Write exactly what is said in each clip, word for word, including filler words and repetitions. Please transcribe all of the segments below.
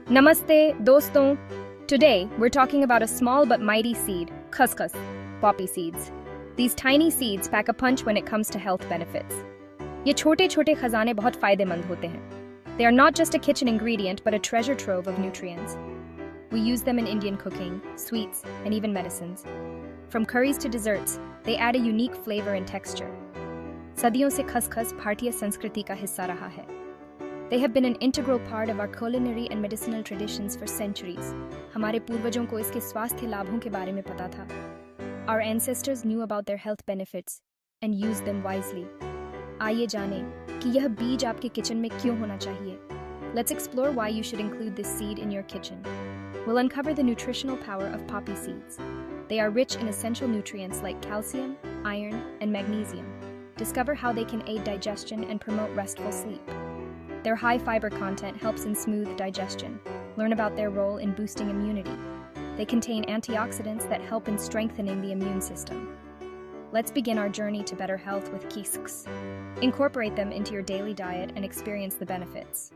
Namaste, doston. Today, we're talking about a small but mighty seed, khaskhas, poppy seeds. These tiny seeds pack a punch when it comes to health benefits. ये छोटे-छोटे खजाने बहुत फायदेमंद होते हैं. They are not just a kitchen ingredient, but a treasure trove of nutrients. We use them in Indian cooking, sweets, and even medicines. From curries to desserts, they add a unique flavor and texture. सदियों से खसखस भारतीय संस्कृति का हिस्सा रहा है. They have been an integral part of our culinary and medicinal traditions for centuries. हमारे पूर्वजों को इसके स्वास्थ्य लाभों के बारे में पता था. Our ancestors knew about their health benefits and used them wisely. आइए जानें कि यह बीज आपके किचन में क्यों होना चाहिए. Let's explore why you should include this seed in your kitchen. We'll uncover the nutritional power of poppy seeds. They are rich in essential nutrients like calcium, iron, and magnesium. Discover how they can aid digestion and promote restful sleep. Their high fiber content helps in smooth digestion. Learn about their role in boosting immunity. They contain antioxidants that help in strengthening the immune system. Let's begin our journey to better health with khaskhas. Incorporate them into your daily diet and experience the benefits.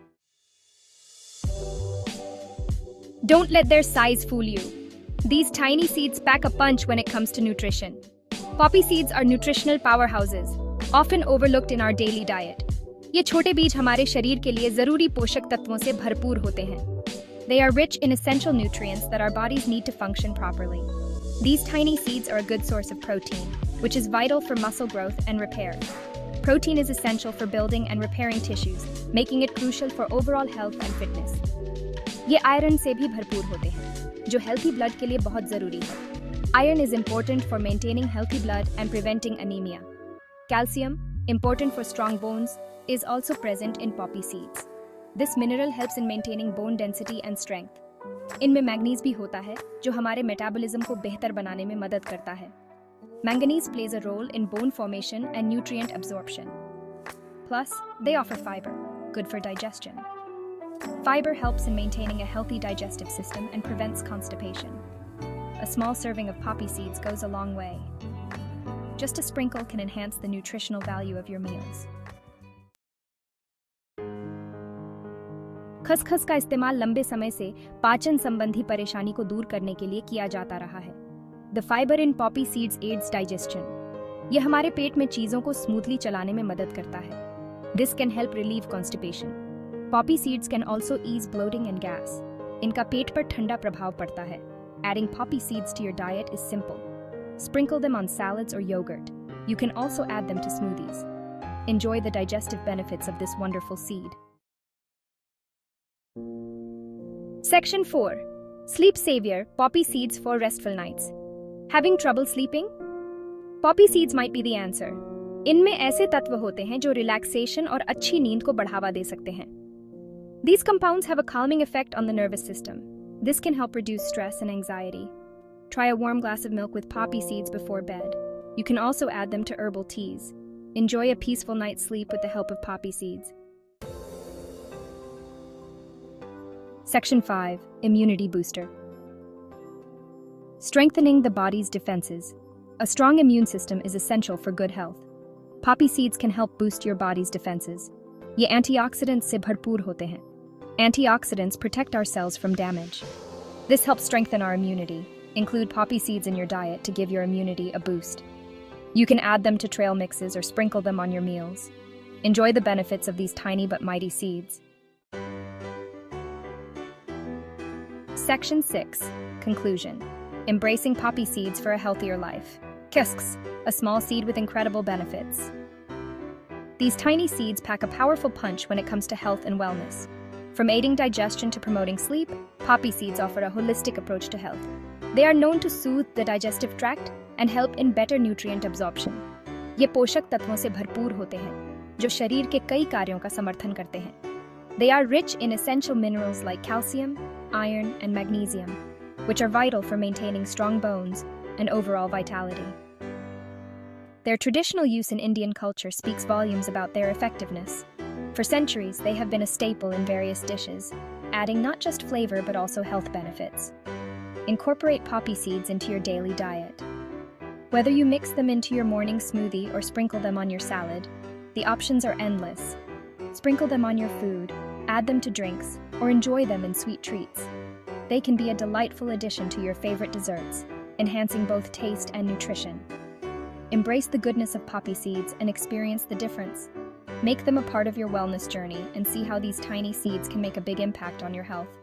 Don't let their size fool you. These tiny seeds pack a punch when it comes to nutrition. Poppy seeds are nutritional powerhouses, often overlooked in our daily diet. ये छोटे बीज हमारे शरीर के लिए जरूरी पोषक तत्वों से भरपूर होते हैं. They are rich in essential nutrients that our bodies need to function properly. These tiny seeds are a good source of protein, which is vital for muscle growth and repair. Protein is essential for building and repairing tissues, making it crucial for overall health and fitness. ये iron से भी भरपूर होते हैं, जो healthy blood के लिए बहुत जरूरी है. Iron is important for maintaining healthy blood and preventing anemia. Calcium, important for strong bones, is also present in poppy seeds. This mineral helps in maintaining bone density and strength. इनमें manganese भी होता है, जो हमारे metabolism को बेहतर बनाने में मदद करता है. Manganese plays a role in bone formation and nutrient absorption. Plus, they offer fiber, good for digestion. Fiber helps in maintaining a healthy digestive system and prevents constipation. A small serving of poppy seeds goes a long way. Just a sprinkle can enhance the nutritional value of your meals. खसखस का इस्तेमाल लंबे समय से पाचन संबंधी परेशानी को दूर करने के लिए किया जाता रहा है. The fiber in poppy seeds aids digestion. यह हमारे पेट में चीजों को स्मूथली चलाने में मदद करता है. This can help relieve constipation. Poppy seeds can also ease bloating and gas. इनका पेट पर ठंडा प्रभाव पड़ता है. Adding poppy seeds to your diet is simple. Sprinkle them on salads or yogurt. You can also add them to smoothies. Enjoy the digestive benefits of this wonderful seed. Section four. Sleep Savior, Poppy Seeds for Restful Nights. Having trouble sleeping? Poppy seeds might be the answer. इनमें ऐसे तत्व होते हैं जो relaxation और अच्छी नींद को बढ़ावा दे सकते हैं. These compounds have a calming effect on the nervous system. This can help reduce stress and anxiety. Try a warm glass of milk with poppy seeds before bed. You can also add them to herbal teas. Enjoy a peaceful night's sleep with the help of poppy seeds. Section five. Immunity Booster. Strengthening the body's defenses. A strong immune system is essential for good health. Poppy seeds can help boost your body's defenses. ये antioxidants से भरपूर होते हैं. Antioxidants protect our cells from damage. This helps strengthen our immunity. Include poppy seeds in your diet to give your immunity a boost. You can add them to trail mixes or sprinkle them on your meals. Enjoy the benefits of these tiny but mighty seeds. Section six. Conclusion. Embracing poppy seeds for a healthier life. Khaskhas, a small seed with incredible benefits. These tiny seeds pack a powerful punch when it comes to health and wellness. From aiding digestion to promoting sleep, poppy seeds offer a holistic approach to health. They are known to soothe the digestive tract and help in better nutrient absorption. ये पोषक तत्वों से भरपूर होते हैं, जो शरीर के कई कार्यों का समर्थन करते हैं. They are rich in essential minerals like calcium, iron, and magnesium, which are vital for maintaining strong bones and overall vitality. Their traditional use in Indian culture speaks volumes about their effectiveness. For centuries, they have been a staple in various dishes, adding not just flavor but also health benefits. Incorporate poppy seeds into your daily diet. Whether you mix them into your morning smoothie or sprinkle them on your salad, the options are endless. Sprinkle them on your food, Add them to drinks or enjoy them in sweet treats. They can be a delightful addition to your favorite desserts, enhancing both taste and nutrition. Embrace the goodness of poppy seeds and experience the difference. Make them a part of your wellness journey and see how these tiny seeds can make a big impact on your health.